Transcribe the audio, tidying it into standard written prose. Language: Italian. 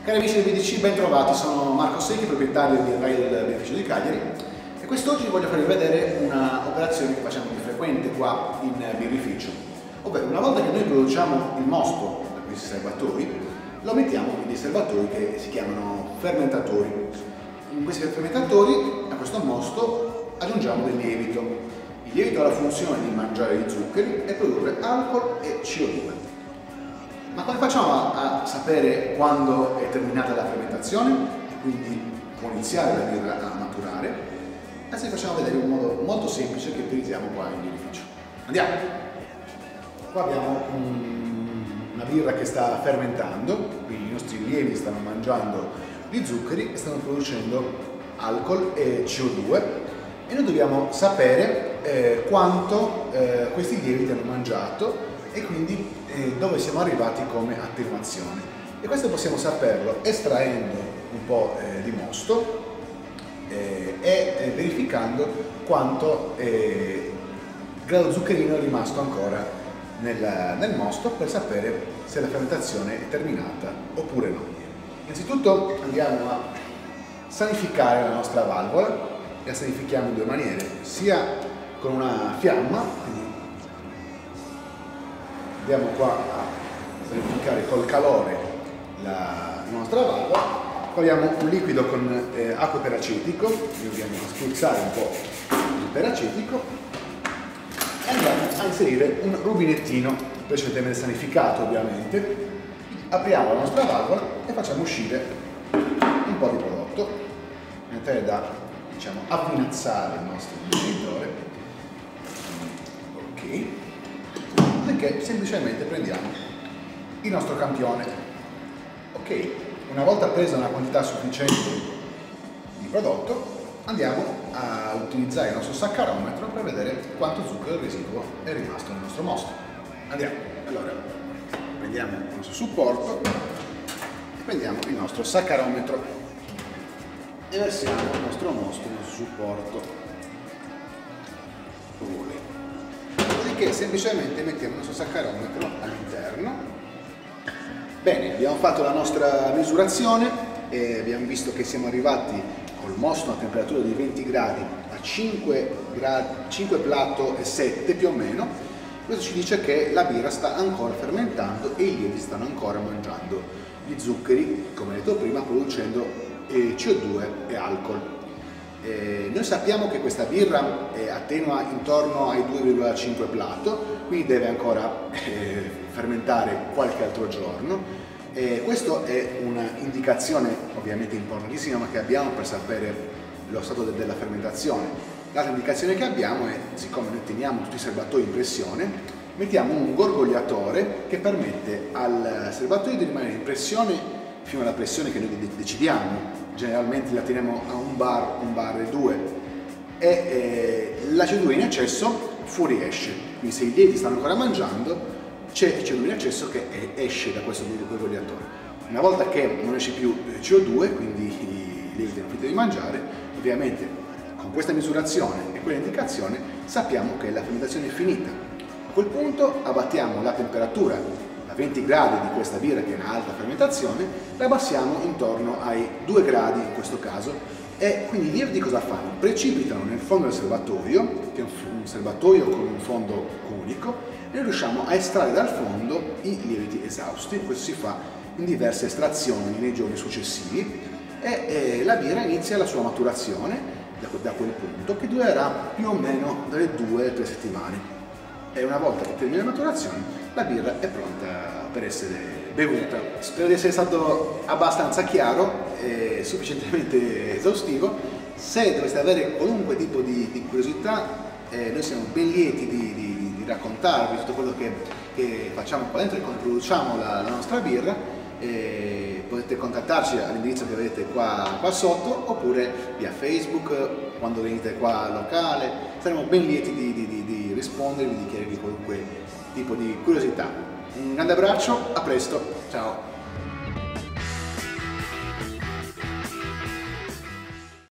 Cari amici del BDC, ben trovati, sono Marco Secchi, proprietario di Rail Beneficio di Cagliari e quest'oggi voglio farvi vedere un'operazione che facciamo di frequente qua in birrificio, ovvero una volta che noi produciamo il mosto da questi serbatoi, lo mettiamo in dei serbatoi che si chiamano fermentatori. In questi fermentatori a questo mosto aggiungiamo del lievito. Il lievito ha la funzione di mangiare gli zuccheri e produrre alcol e CO2. Ma come facciamo a sapere quando è terminata la fermentazione e quindi può iniziare la birra a maturare? Adesso vi facciamo vedere un modo molto semplice che utilizziamo qua in birrificio. Andiamo! Qua abbiamo una birra che sta fermentando, quindi i nostri lievi stanno mangiando gli zuccheri e stanno producendo alcol e CO2 e noi dobbiamo sapere quanto questi lieviti hanno mangiato e quindi dove siamo arrivati come attenuazione, e questo possiamo saperlo estraendo un po' di mosto e verificando quanto grado zuccherino è rimasto ancora nel mosto, per sapere se la fermentazione è terminata oppure no. Innanzitutto andiamo a sanificare la nostra valvola e la sanifichiamo in due maniere, sia con una fiamma, quindi andiamo qua a sanificare col calore la nostra valvola. Poi abbiamo un liquido con acqua e peracetico, quindi andiamo a spruzzare un po' il peracetico e andiamo a inserire un rubinettino precedentemente sanificato, ovviamente. Apriamo la nostra valvola e facciamo uscire un po' di prodotto in tale da, diciamo, avvinazzare il nostro inceneritore. Ok. Che semplicemente prendiamo il nostro campione. Ok, una volta presa una quantità sufficiente di prodotto, andiamo a utilizzare il nostro saccarometro per vedere quanto zucchero residuo è rimasto nel nostro mosto. Andiamo, allora prendiamo il nostro supporto e prendiamo il nostro saccarometro e versiamo il nostro mosto nel nostro supporto. Che semplicemente mettiamo il nostro saccarometro all'interno. Bene, abbiamo fatto la nostra misurazione e abbiamo visto che siamo arrivati col mosto a una temperatura di 20 gradi a 5 plato e 7 più o meno. Questo ci dice che la birra sta ancora fermentando e i lievi stanno ancora mangiando gli zuccheri, come detto prima, producendo CO2 e alcol. Noi sappiamo che questa birra attenua intorno ai 2,5 plato, quindi deve ancora fermentare qualche altro giorno. Questa è un'indicazione ovviamente importantissima, ma che abbiamo per sapere lo stato della fermentazione. L'altra indicazione che abbiamo è, siccome noi teniamo tutti i serbatoi in pressione, mettiamo un gorgogliatore che permette al serbatoio di rimanere in pressione fino alla pressione che noi decidiamo. Generalmente la teniamo a un bar e 2 e la CO2 in eccesso fuoriesce, quindi se i lievi stanno ancora mangiando c'è CO2 in eccesso che esce da questo gorgogliatore. Una volta che non esce più CO2, quindi i lievi hanno finito di mangiare, ovviamente con questa misurazione e quella indicazione sappiamo che la fermentazione è finita. A quel punto abbattiamo la temperatura a 20 gradi di questa birra, che è un'alta fermentazione, la abbassiamo intorno ai 2 gradi in questo caso, e quindi i lieviti cosa fanno? Precipitano nel fondo del serbatoio, che è un serbatoio con un fondo unico, e noi riusciamo a estrarre dal fondo i lieviti esausti. Questo si fa in diverse estrazioni nei giorni successivi e la birra inizia la sua maturazione da quel punto, che durerà più o meno dalle 2 alle 3 settimane. E una volta che termina la maturazione, la birra è pronta per essere bevuta. Spero di essere stato abbastanza chiaro e sufficientemente esaustivo. Se doveste avere qualunque tipo di curiosità, noi siamo ben lieti di raccontarvi tutto quello che facciamo qua dentro e come produciamo la nostra birra. Potete contattarci all'indirizzo che vedete qua sotto, oppure via Facebook quando venite qua al locale. Saremo ben lieti di rispondervi, di chiedervi qualunque tipo di curiosità. Un grande abbraccio, a presto, ciao!